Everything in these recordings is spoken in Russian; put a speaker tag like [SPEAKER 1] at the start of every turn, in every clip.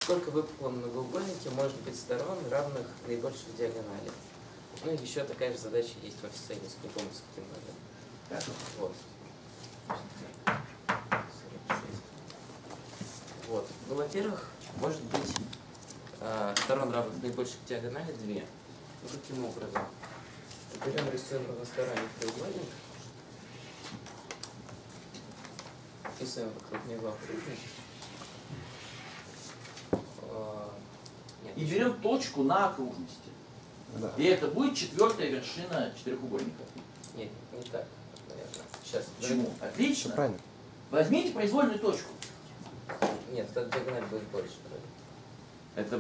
[SPEAKER 1] сколько в выпуклом многоугольнике может быть сторон, равных наибольшей диагонали. Ну и еще такая же задача есть в офисцейнинге, не помню, с каким номером. Вот. Вот. Ну, во-первых, может быть сторон, равных наибольшей диагонали, 2. Ну, каким образом? Берем, рисуем равносторонний треугольник. Описываем вокруг него окружность.
[SPEAKER 2] И берем точку на окружности.
[SPEAKER 3] Да.
[SPEAKER 2] И это будет четвертая вершина четырехугольника.
[SPEAKER 1] Нет, не так, наверное. Сейчас.
[SPEAKER 2] Почему? Отлично.
[SPEAKER 3] Все правильно.
[SPEAKER 2] Возьмите произвольную точку.
[SPEAKER 1] Нет, эта диагональ будет больше.
[SPEAKER 2] Это...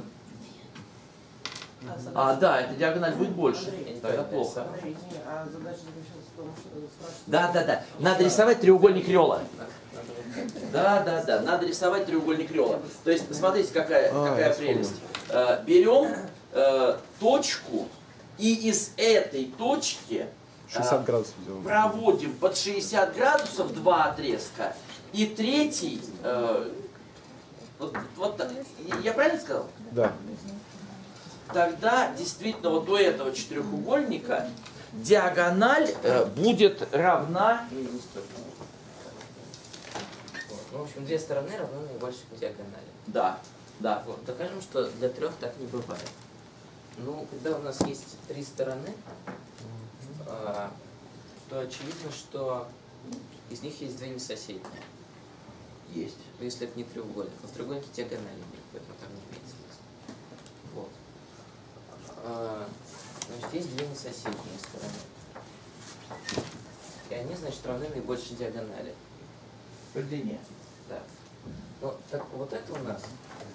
[SPEAKER 2] да, эта диагональ будет больше.
[SPEAKER 1] Андрей,
[SPEAKER 2] Тогда плохо.
[SPEAKER 4] Андрей, извини, а задача заключалась в том, что спрашивать...
[SPEAKER 2] Да. Надо рисовать треугольник Рёла. Да. Надо рисовать треугольник Рёла. То есть, смотрите, какая прелесть. Берем точку и из этой точки
[SPEAKER 3] 60 градусов делаем.
[SPEAKER 2] проводим под 60 градусов два отрезка. И третий... вот так. Я правильно сказал?
[SPEAKER 3] Да.
[SPEAKER 2] Тогда действительно вот у этого четырехугольника диагональ будет равна...
[SPEAKER 1] Ну, в общем, две стороны равны наибольшей диагонали.
[SPEAKER 2] Да.
[SPEAKER 1] Вот. Докажем, что для трех так не бывает. Ну, когда у нас есть три стороны, то очевидно, что из них есть две несоседние.
[SPEAKER 2] Есть.
[SPEAKER 1] Но если это не треугольник. Но в треугольнике диагонали нет, поэтому там не имеет смысла. Вот. Значит, есть две несоседние стороны. И они, значит, равны наибольшей диагонали.
[SPEAKER 2] По длине.
[SPEAKER 1] Да. Ну, так вот это у нас.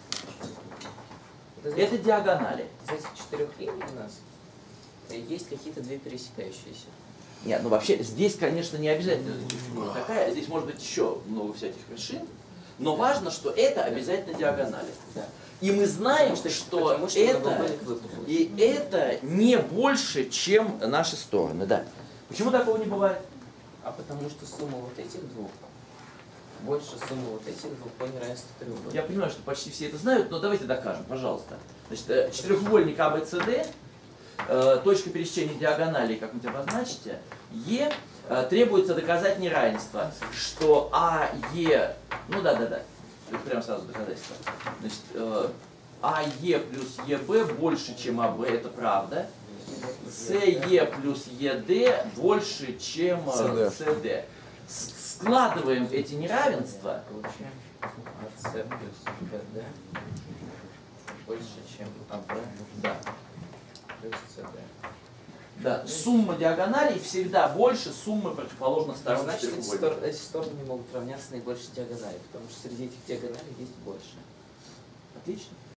[SPEAKER 1] Вот
[SPEAKER 2] Это диагонали.
[SPEAKER 1] из этих четырех линий у нас есть какие-то две пересекающиеся.
[SPEAKER 2] Нет, ну вообще здесь, конечно, не обязательно фигура такая. Здесь может быть еще много всяких вершин. Но важно, что это обязательно диагонали.
[SPEAKER 1] Да.
[SPEAKER 2] И мы знаем, что это не больше, чем наши стороны. Да. Почему такого не бывает?
[SPEAKER 1] А потому что сумма вот этих двух больше суммы вот этих двух по неравенству треугольника.
[SPEAKER 2] Я понимаю, что почти все это знают, но давайте докажем, пожалуйста. Значит, четырехугольник ABCD, точка пересечения диагоналей, как-нибудь обозначите, Е, требуется доказать неравенство, что АЕ, ну да, это прямо сразу доказательство. Значит, АЕ плюс ЕБ больше, чем АБ, это правда. СЕ плюс ЕД больше, чем СД. Складываем эти неравенства.
[SPEAKER 1] Получаем АС плюс БД больше, чем АБ,
[SPEAKER 2] Да.
[SPEAKER 1] плюс СД.
[SPEAKER 2] Да, сумма диагоналей всегда больше суммы противоположных сторон
[SPEAKER 1] Значит,
[SPEAKER 2] четырехугольника.
[SPEAKER 1] эти стороны не могут равняться наибольшей диагонали, потому что среди этих диагоналей есть больше.
[SPEAKER 2] Отлично.